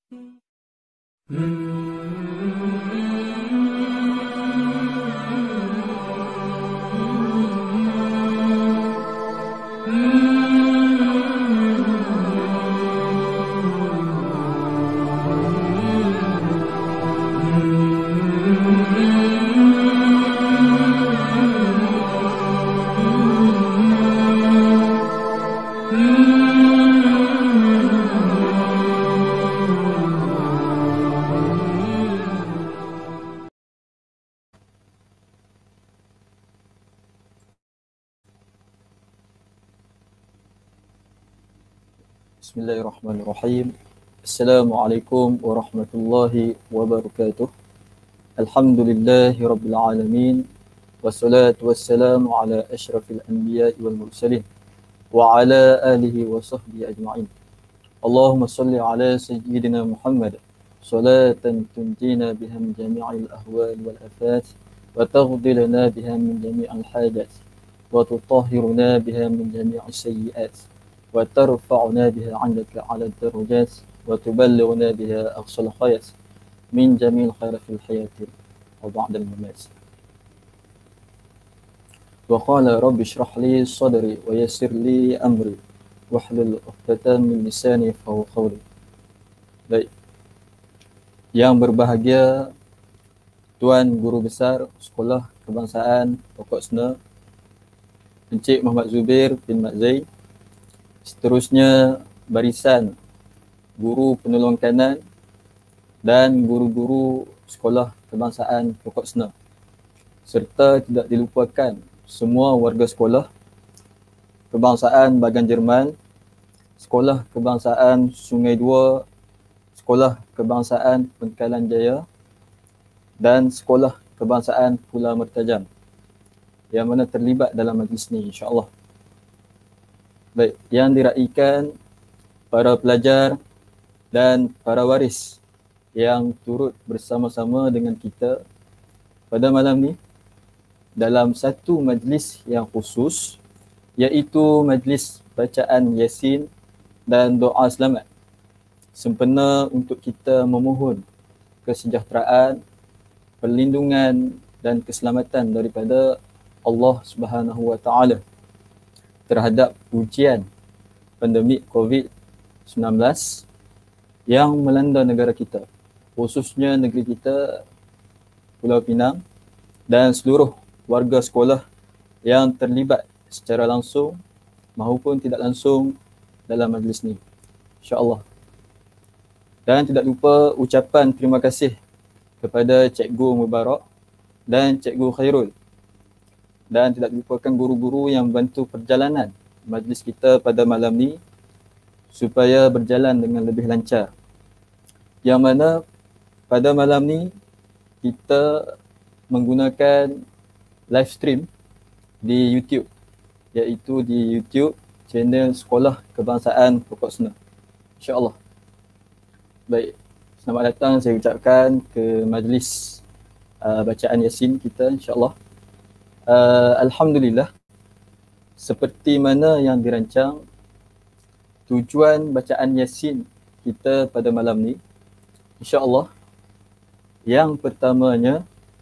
Bismillahirrahmanirrahim. Assalamualaikum warahmatullahi wabarakatuh. Alhamdulillahi rabbil alamin. Wassalatu wassalamu ala asyrafil anbiya'i wal mursalin wa ala alihi wa sahbihi ajma'in. Allahumma salli ala sayyidina Muhammad salatan tunjina biha min jami'il ahwal wal afat wa taghdi lana biha min jami'il hajat wa tutahhiruna biha min jami'is sayyi'at وترفعنا بها عندك على الدرجات وتبلغنا بها أقصى الخيرات من جميع الخير في الحياة وبعد الممات. وقال رب اشرح لي صدري ويسر لي أمري واحلل عقدة من لساني يفقهوا قولي. Baik, yang berbahagia Tuan Guru Besar Sekolah Kebangsaan Pokok Sena Encik Muhammad Zubir bin Mat Zaid, seterusnya barisan guru penolong kanan dan guru-guru Sekolah Kebangsaan Pokok Sena, serta tidak dilupakan semua warga Sekolah Kebangsaan Bagan Jerman, Sekolah Kebangsaan Sungai Dua, Sekolah Kebangsaan Pengkalan Jaya dan Sekolah Kebangsaan Pulau Mertajam yang mana terlibat dalam majlis ini, insya-Allah. Baik, yang diraikan para pelajar dan para waris yang turut bersama-sama dengan kita pada malam ni dalam satu majlis yang khusus, iaitu majlis bacaan Yasin dan doa selamat, sempena untuk kita memohon kesejahteraan, perlindungan dan keselamatan daripada Allah Subhanahu Wa Taala terhadap ujian pandemik COVID-19 yang melanda negara kita, khususnya negeri kita Pulau Pinang, dan seluruh warga sekolah yang terlibat secara langsung maupun tidak langsung dalam majlis ni, insya-Allah. Dan tidak lupa ucapan terima kasih kepada Cikgu Mubarak dan Cikgu Khairul, dan tidak lupakan guru-guru yang membantu perjalanan majlis kita pada malam ni supaya berjalan dengan lebih lancar. Yang mana pada malam ni kita menggunakan live stream di YouTube, iaitu di YouTube channel Sekolah Kebangsaan Pokok Sena, insya-Allah. Baik, selamat datang saya ucapkan ke majlis bacaan Yasin kita, insya-Allah. Alhamdulillah, seperti mana yang dirancang, tujuan bacaan Yasin kita pada malam ni, insya-Allah, yang pertamanya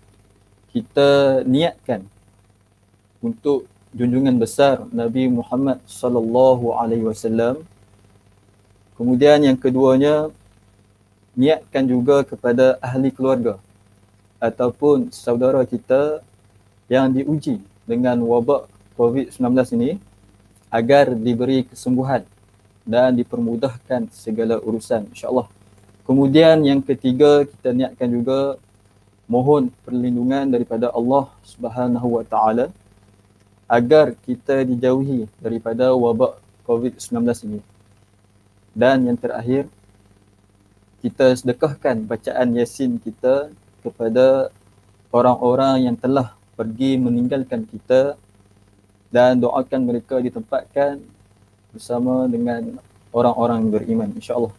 kita niatkan untuk junjungan besar Nabi Muhammad sallallahu alaihi wasallam. Kemudian yang keduanya, niatkan juga kepada ahli keluarga ataupun saudara kita yang diuji dengan wabak COVID-19 ini agar diberi kesembuhan dan dipermudahkan segala urusan, insya-Allah. Kemudian yang ketiga, kita niatkan juga mohon perlindungan daripada Allah Subhanahu Wa Taala agar kita dijauhi daripada wabak COVID-19 ini. Dan yang terakhir, kita sedekahkan bacaan Yasin kita kepada orang-orang yang telah pergi meninggalkan kita dan doakan mereka ditempatkan bersama dengan orang-orang beriman, insya-Allah.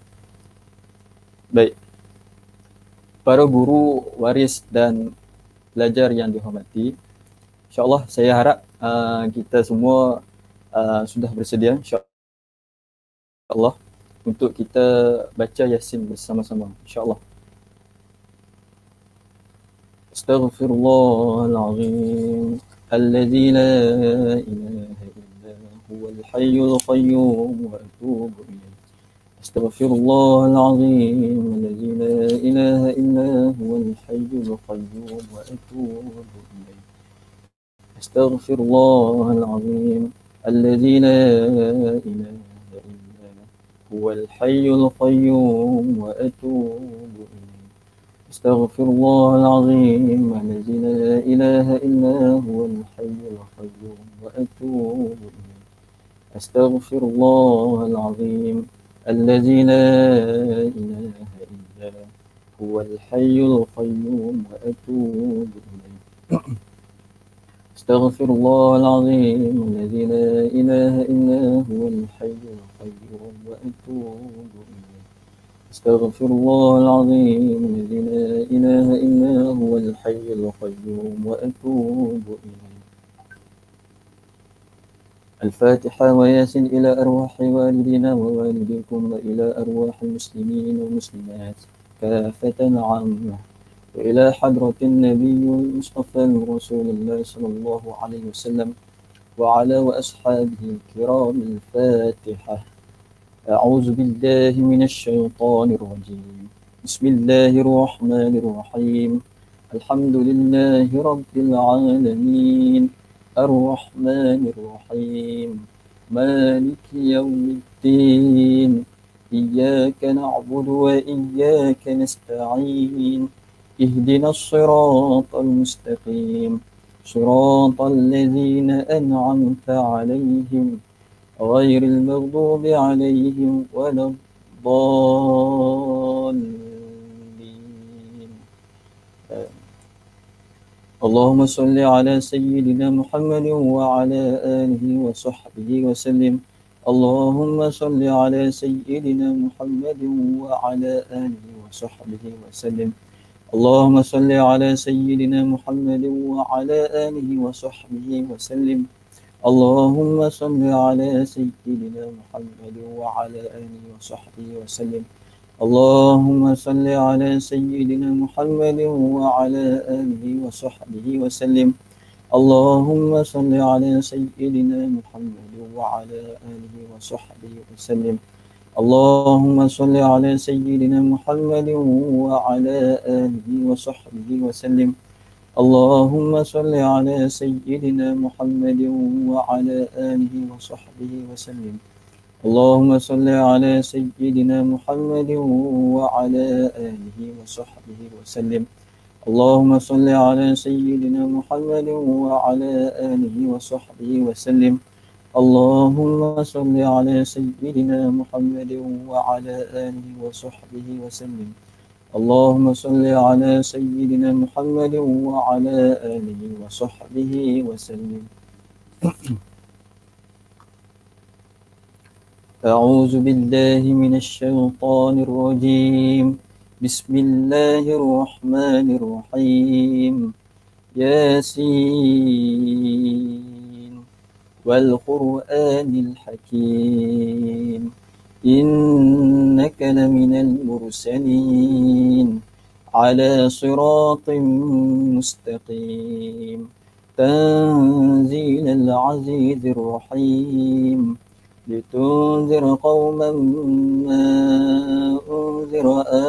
Baik, para guru, waris dan pelajar yang dihormati, insya-Allah saya harap kita semua sudah bersedia, insya-Allah, untuk kita baca Yasin bersama-sama, insya-Allah. Astaghfirullahalazim alladzi la ilaha illa huwal hayyul qayyum wa atubu ilaih. Astaghfirullahalazim alladzi la ilaha illa huwal hayyul qayyum wa atubu ilaih. Astaghfirullahalazim alladzi la ilaha هو الحي القيوم وأتوب إليه. أستغفر الله العظيم الذي لا إله إلا هو الحي القيوم وأتوب إليه. أستغفر الله العظيم الذي لا إله إلا هو الحي القيوم وأتوب إليه. أستغفر الله العظيم الذي لا إله إلا هو الحي القيوم وأتوب إليه. أستغفر الله العظيم الذي لا إله إلا هو الحي القيوم وأتوب إليه. الفاتحة وياسين إلى أرواح والدينا ووالديكم وإلى أرواح المسلمين والمسلمات كافة عامة، وإلى حضرة النبي المصطفى رسول الله صلى الله عليه وسلم وعلى وأصحابه الكرام. الفاتحة. أعوذ بالله من الشيطان الرجيم. بسم الله الرحمن الرحيم. الحمد لله رب العالمين الرحمن الرحيم مالك يوم الدين إياك نعبد وإياك نستعين اهدنا الصراط المستقيم صراط الذين أنعمت عليهم غير المغضوب عليهم ولا الضالين. اللهم صل على سيدنا محمد وعلى آله وصحبه وسلم. اللهم صل على سيدنا محمد وعلى آله وصحبه وسلم. اللهم صل على سيدنا محمد وعلى آله وصحبه وسلم. اللهم صل على سيدنا محمد وعلى آله وصحبه وسلم. اللهم صل على سيدنا محمد وعلى آله وصحبه وسلم. اللهم صل على سيدنا محمد وعلى آله وصحبه وسلم. اللهم صل على سيدنا محمد وعلى آله وصحبه وسلم. اللهم صل على سيدنا محمد وعلى آله وصحبه وسلم. اللهم صل على سيدنا محمد وعلى آله وصحبه وسلم. اللهم صل على سيدنا محمد وعلى آله وصحبه وسلم. اللهم صل على سيدنا محمد وعلى آله وصحبه وسلم. اللهم صل على سيدنا محمد وعلى آله وصحبه وسلم. أعوذ بالله من الشيطان الرجيم. بسم الله الرحمن الرحيم. ياسين والقرآن الحكيم إنك لمن المرسلين على صراط مستقيم تنزيل العزيز الرحيم لتنذر قوما ما أنذر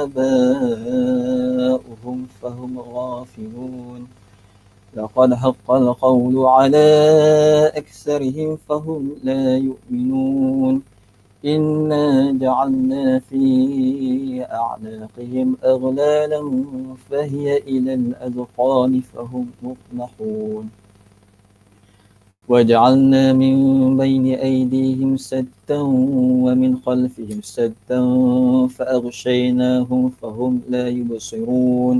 آباؤهم فهم غافلون لقد حق القول على أكثرهم فهم لا يؤمنون إنا جعلنا في أعناقهم أغلالا فهي إلى الأذقان فهم مقمحون وجعلنا من بين أيديهم سدا ومن خلفهم سدا فأغشيناهم فهم لا يبصرون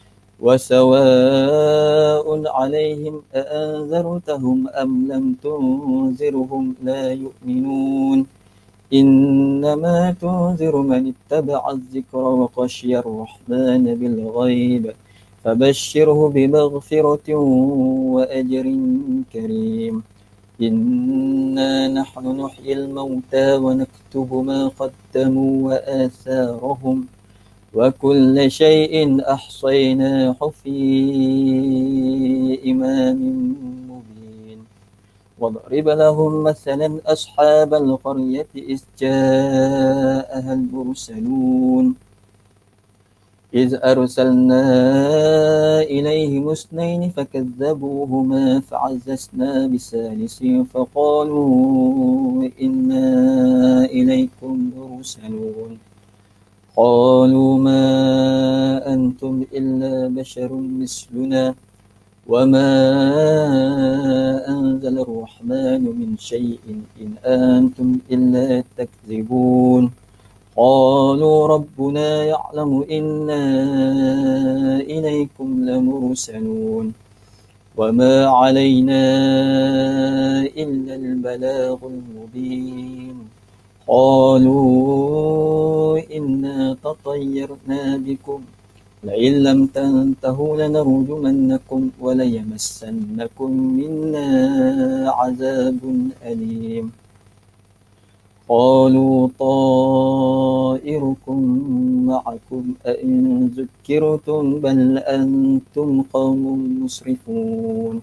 وسواء عليهم أأنذرتهم أم لم تنذرهم لا يؤمنون إنما تنذر من اتبع الذكر وخشي الرحمن بالغيب فبشره بمغفرة وأجر كريم إنا نحن نحيي الموتى ونكتب ما قدموا وآثارهم وكل شيء أحصيناه في إمام مبين واضرب لهم مثلا أصحاب القرية إذ جاءها المرسلون إذ أرسلنا إليهم اثنين فكذبوهما فعززنا بثالث فقالوا إنا إليكم مرسلون قالوا ما أنتم إلا بشر مثلنا وما أنزل الرحمن من شيء إن أنتم إلا تكذبون قالوا ربنا يعلم إنا إليكم لمرسلون وما علينا إلا البلاغ المبين قالوا إنا تطيرنا بكم لئن لم تنتهوا لنرجمنكم وليمسنكم منا عذاب أليم قالوا طائركم معكم أئن ذكرتم بل أنتم قوم مسرفون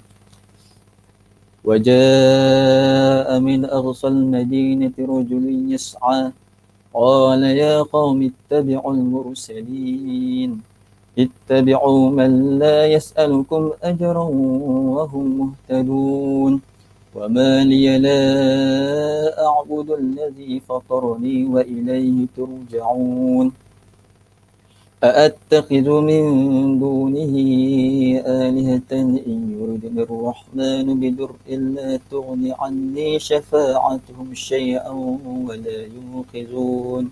وجاء من أقصى المدينة رجل يسعى قال يا قوم اتبعوا المرسلين اتبعوا من لا يسألكم أجرا وهم مهتدون وما لي لا أعبد الذي فطرني وإليه ترجعون أأتخذ من دونه آلهة إن يردني الرحمن بضر لا تغن عني شفاعتهم شيئا ولا ينقذون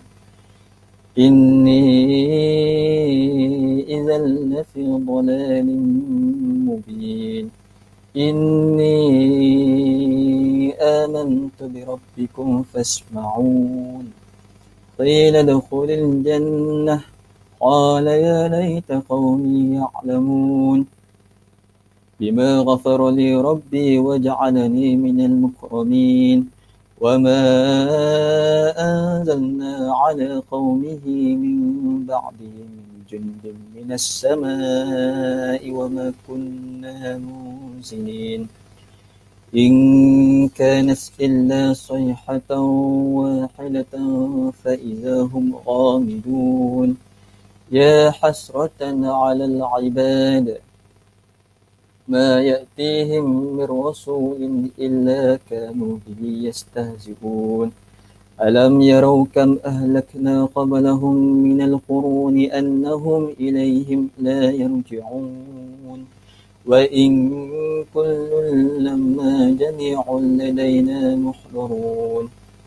إني إذا لفي ضلال مبين إني آمنت بربكم فاسمعون قيل ادخل الجنة قال يا ليت قومي يعلمون بما غفر لي ربي وجعلني من المكرمين وما أنزلنا على قومه من بعده من جند من السماء وما كنا منزلين إن كانت إلا صيحة واحدة فإذا هم غامدون يا حسرة على العباد ما يأتيهم من رسول إلا كانوا به يستهزئون ألم يروا كم أهلكنا قبلهم من القرون أنهم إليهم لا يرجعون وإن كل لما جميع لدينا محضرون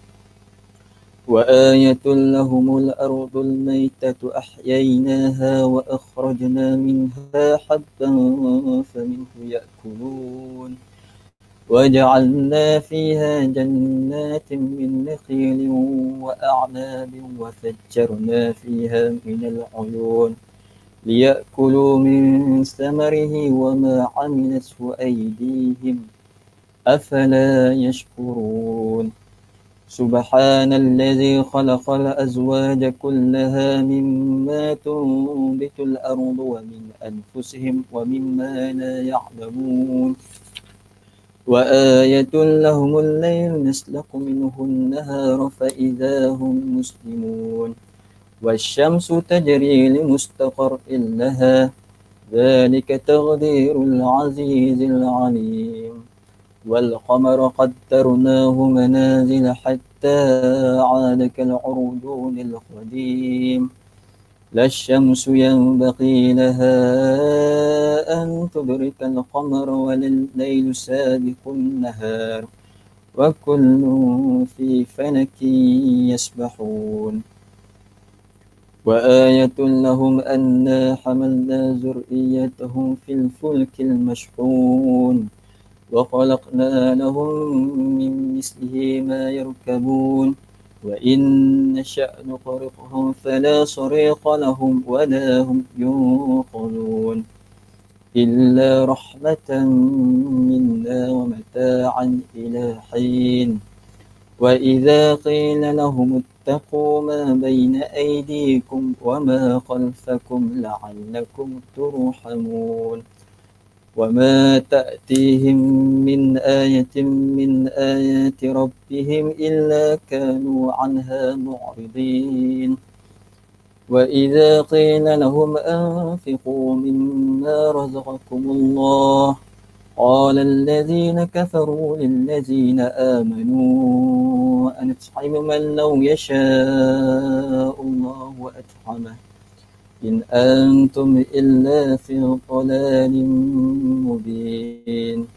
وآية لهم الأرض الميتة أحييناها وأخرجنا منها حبا فمنه يأكلون وجعلنا فيها جنات من نخيل وأعناب وفجرنا فيها من العيون ليأكلوا من ثمره وما عملته أيديهم أفلا يشكرون سبحان الذي خلق الأزواج كلها مما تنبت الأرض ومن أنفسهم ومما لا يعلمون وآية لهم الليل نسلق منه النهار فإذا هم مسلمون والشمس تجري لمستقر لها ذلك تقدير العزيز العليم والقمر قدرناه منازل حتى عاد كالعرجون القديم لا الشمس ينبغي لها أن تدرك القمر ولا الليل سابق النهار وكل في فلك يسبحون وآية لهم أنا حملنا ذريتهم في الفلك المشحون وخلقنا لهم من مثله ما يركبون وإن نشأ نغرقهم فلا صريخ لهم ولا هم ينقذون إلا رحمة منا ومتاعا إلى الجحيم وإذا قيل لهم اتقوا ما بين أيديكم وما خلفكم لعلكم ترحمون وما تأتيهم من آية من آيات ربهم إلا كانوا عنها معرضين وإذا قيل لهم أنفقوا مما رزقكم الله قال الذين كفروا للذين آمنوا أنطعم من لو يشاء الله أطعمه إن أنتم إلا في ضلال مبين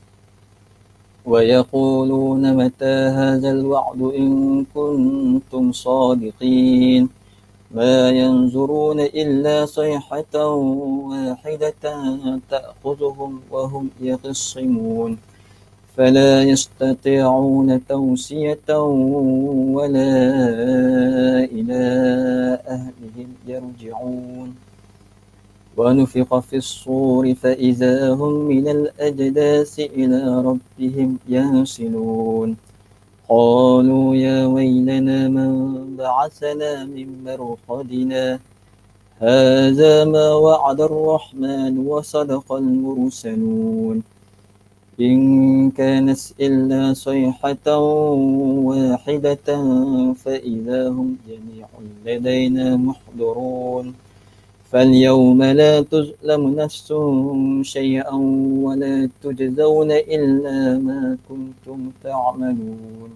ويقولون متى هذا الوعد إن كنتم صادقين ما ينظرون إلا صيحة واحدة تأخذهم وهم يخصمون فلا يستطيعون توصية ولا إلى أهلهم يرجعون ونفخ في الصور فإذا هم من الأجداث إلى ربهم ينسلون قالوا يا ويلنا من بعثنا من مرقدنا هذا ما وعد الرحمن وصدق المرسلون إن كانت إلا صيحة واحدة فإذا هم جميع لدينا محضرون فاليوم لا تظلم نفس شيئا ولا تجزون إلا ما كنتم تعملون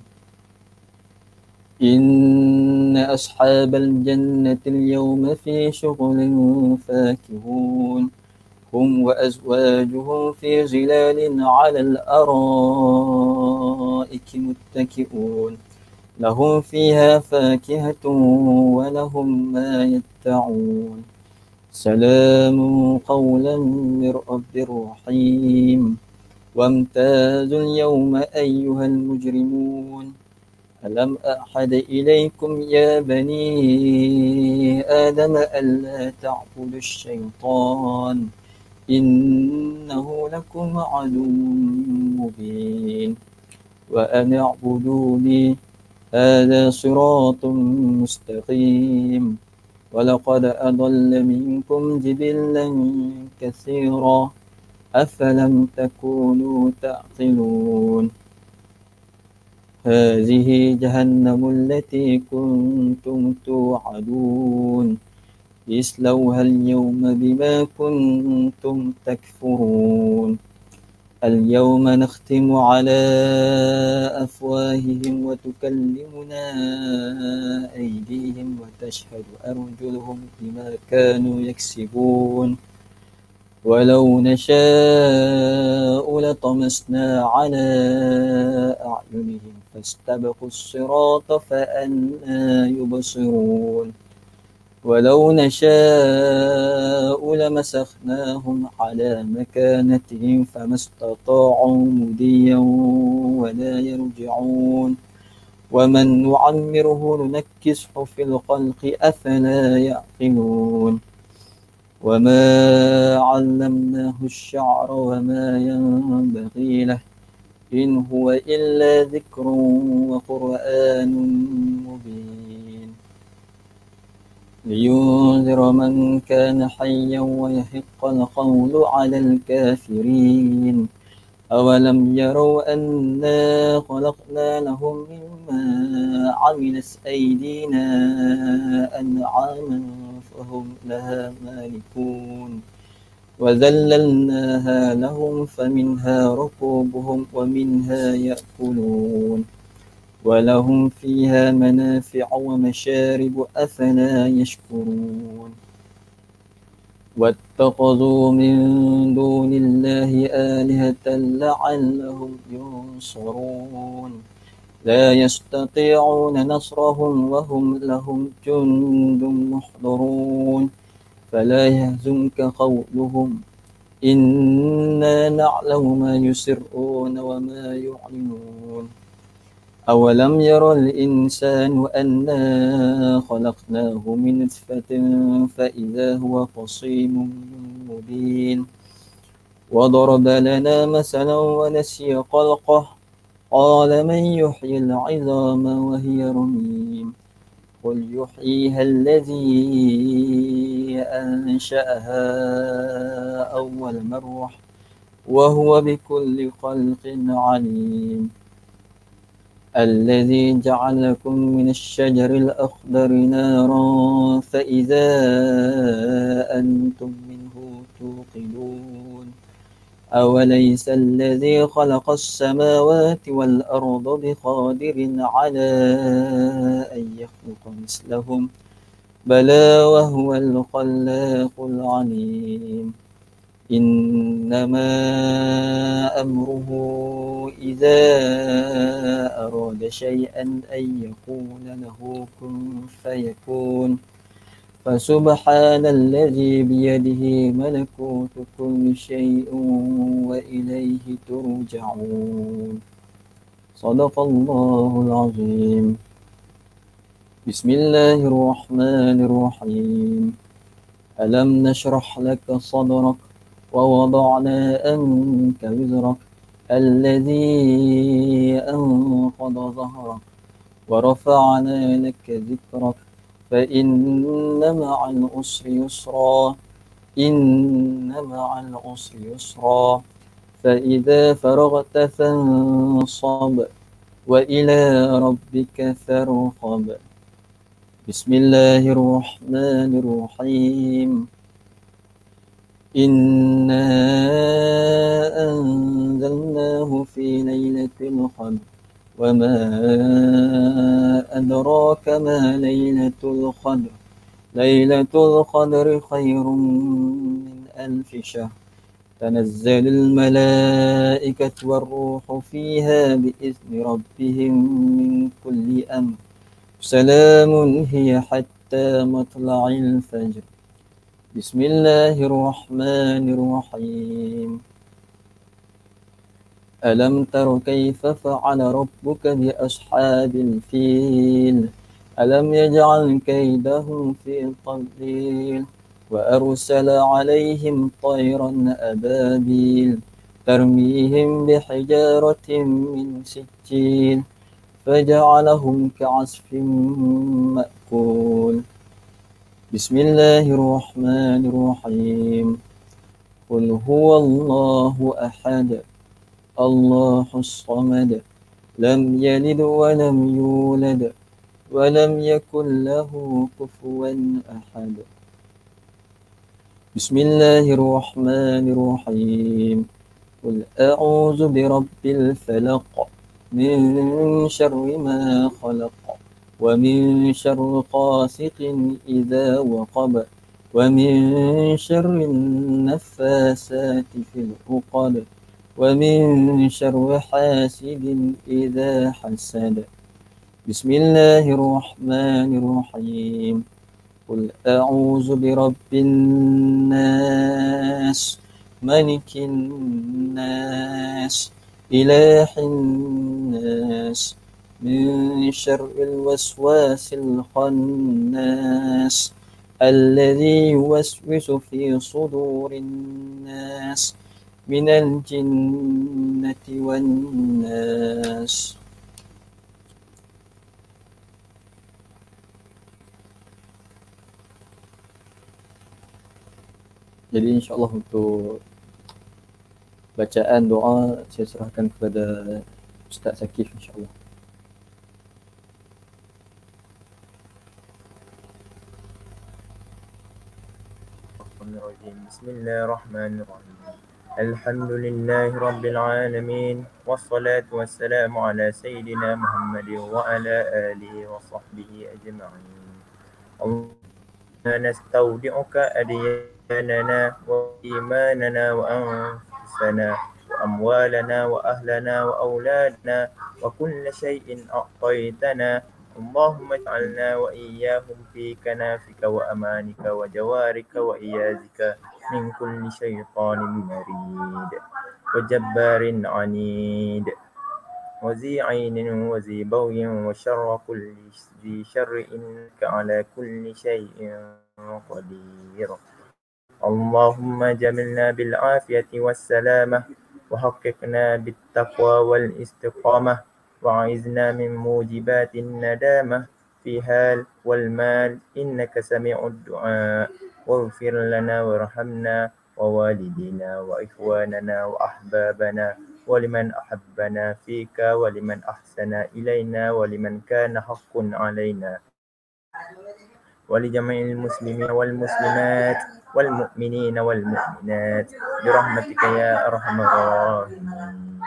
إن أصحاب الجنة اليوم في شغل فاكهون هم وأزواجهم في ظلال على الأرائك متكئون لهم فيها فاكهة ولهم ما يدعون سلام قولا من رب رحيم وامتازوا اليوم أيها المجرمون ألم أعهد إليكم يا بني آدم ألا تعبدوا الشيطان إنه لكم عدو مبين وأن اعبدوني هذا صراط مستقيم ولقد أضل منكم جبلا كثيرا أفلم تكونوا تعقلون هذه جهنم التي كنتم توعدون اصلوها اليوم بما كنتم تكفرون اليوم نختم على أفواههم وتكلمنا أيديهم وتشهد أرجلهم بما كانوا يكسبون ولو نشاء لطمسنا على أعينهم فاستبقوا الصراط فأنى يبصرون ولو نشاء لمسخناهم على مكانتهم فما استطاعوا مضيا ولا يرجعون ومن نعمره ننكسه في الخلق أفلا يعقلون وما علمناه الشعر وما ينبغي له إن هو إلا ذكر وقرآن مبين لينذر من كان حيا ويحق القول على الكافرين أولم يروا أنا خلقنا لهم مما عملت أيدينا أنعاما فهم لها مالكون وذللناها لهم فمنها ركوبهم ومنها يأكلون ولهم فيها منافع ومشارب أفلا يشكرون واتخذوا من دون الله آلهة لعلهم ينصرون لا يستطيعون نصرهم وهم لهم جند محضرون فلا يحزنك قولهم إنا نعلم ما يسرون وما يعلنون أولم ير الإنسان أنا خلقناه من نطفة فإذا هو خصيم مبين وضرب لنا مثلا ونسي خلقه قال من يحيي العظام وهي رميم قل يحييها الذي أنشأها أول مرة وهو بكل خلق عليم الذي جعلكم من الشجر الأخضر نارا فإذا أنتم منه توقدون أوليس الذي خلق السماوات والأرض بقادر على أن يخلق مثلهم بلى وهو الخلاق العليم إنما أمره إذا أراد شيئا أن يقول له كن فيكون فسبحان الذي بيده ملكوت كل شيء وإليه ترجعون صدق الله العظيم بسم الله الرحمن الرحيم ألم نشرح لك صدرك ووضعنا أنك وزرك الذي أنقض ظهرك ورفعنا لك ذكرك فإن مع العسر يسرا إن مع العسر يسرا فإذا فرغت فانصب وإلى ربك فارغب بسم الله الرحمن الرحيم إنا أنزلناه في ليلة القدر وما أدراك ما ليلة القدر ليلة القدر خير من 1000 شهر تنزل الملائكة والروح فيها بإذن ربهم من كل أمر سلام هي حتى مطلع الفجر بسم الله الرحمن الرحيم ألم تر كيف فعل ربك بأصحاب الفيل ألم يجعل كيدهم في تضليل وأرسل عليهم طيرا أبابيل ترميهم بحجارة من سجيل فجعلهم كعصف مأكول بسم الله الرحمن الرحيم قل هو الله أحد الله الصمد لم يلد ولم يولد ولم يكن له كفوا أحد بسم الله الرحمن الرحيم قل أعوذ برب الفلق من شر ما خلق ومن شر غاسق إذا وقب ومن شر النفاسات في العقد ومن شر حاسد إذا حسد بسم الله الرحمن الرحيم قل أعوذ برب الناس ملك الناس إله الناس من شر الوسواس الخناس الذي يوسوس في صدور الناس من الجنة والناس. Jadi insya Allah untuk bacaan doa saya serahkan kepada Ustaz Zakif insya Allah. بسم الله الرحمن الرحيم الحمد لله رب العالمين والصلاة والسلام على سيدنا محمد وعلى آله وصحبه أجمعين اللهم نستودعك أدياننا وإيماننا وأنفسنا وأموالنا وأهلنا وأولادنا وكل شيء أعطيتنا اللهم اجعلنا وإياهم في كنافك وأمانك وجوارك وإيازك من كل شيطان مريد وجبار عنيد وذي عين وذي بغي وشر كل ذي شر إنك على كل شيء قدير اللهم جملنا بالعافية والسلامة وحققنا بالتقوى والاستقامة وأعذنا من موجبات الندامة في حال والمال إنك سميع الدعاء واغفر لنا وارحمنا ووالدينا وإخواننا وأحبابنا ولمن أحبنا فيك ولمن أحسن إلينا ولمن كان حق علينا ولجميع المسلمين والمسلمات والمؤمنين والمؤمنات برحمتك يا أرحم الراحمين.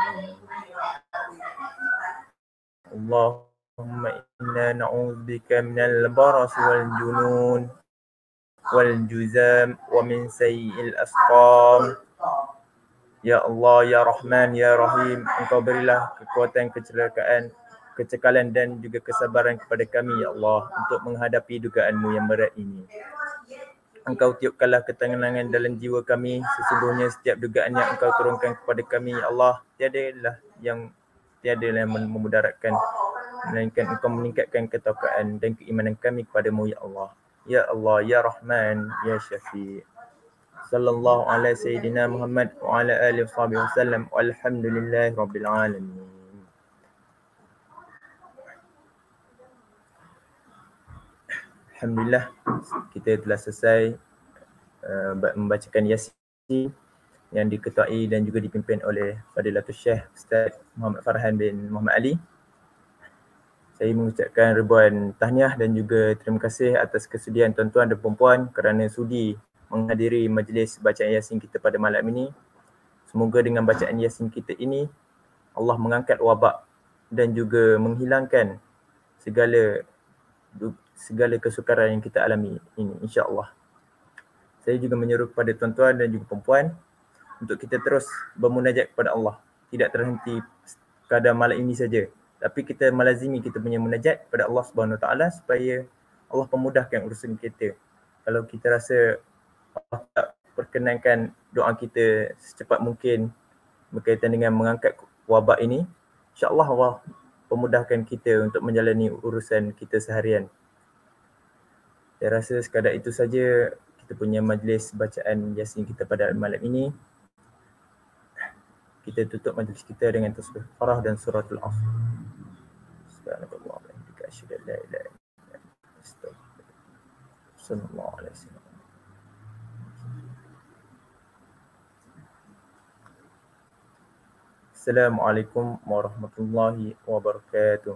اللهم إنا نعوذ بك من البرص والجنون والجذام ومن سيء الأسقام. Ya Allah, Ya Rahman, Ya Rahim, Engkau berilah kekuatan kecekalan dan juga kesabaran kepada kami, Ya Allah, untuk menghadapi dugaanmu yang berat ini. Engkau tiupkanlah ketenangan dalam jiwa kami. Sesungguhnya setiap dugaan yang Engkau turunkan kepada kami, Ya Allah, tiada yang memudaratkan, melainkan Engkau meningkatkan ketakwaan dan keimanan kami kepadamu, Ya Allah. Ya Allah, Ya Rahman, Ya Syafi'. Sallallahu ala Sayyidina Muhammad wa ala alihi wa sallam. Walhamdulillahi Rabbil Alamin. Alhamdulillah, kita telah selesai membacakan Yasin yang diketuai dan juga dipimpin oleh Fadilatul Syekh Ustaz Muhammad Farhan bin Muhammad Ali. Saya mengucapkan ribuan tahniah dan juga terima kasih atas kesudian tuan-tuan dan puan-puan kerana sudi menghadiri majlis bacaan Yasin kita pada malam ini. Semoga dengan bacaan Yasin kita ini Allah mengangkat wabak dan juga menghilangkan segala kesukaran yang kita alami ini, insya-Allah. Saya juga menyeru kepada tuan-tuan dan juga puan-puan untuk kita terus bermunajat kepada Allah. Tidak terhenti sekadar malam ini saja, tapi kita melazimi kita punya munajat kepada Allah Subhanahu Wa Taala supaya Allah pemudahkan urusan kita. Kalau kita rasa Allah tak perkenankan doa kita secepat mungkin berkaitan dengan mengangkat wabak ini, insya-Allah Allah pemudahkan kita untuk menjalani urusan kita seharian. Saya rasa sekadar itu saja kita punya majlis bacaan Yasin kita pada malam ini. Kita tutup majlis kita dengan tasbih Farah dan suratul Asr. Subhanallah wa bihamdihi asyhadu an la ilaha illa anta astaghfiruka. Sallallahu alaihi wasallam. Assalamualaikum warahmatullahi wabarakatuh.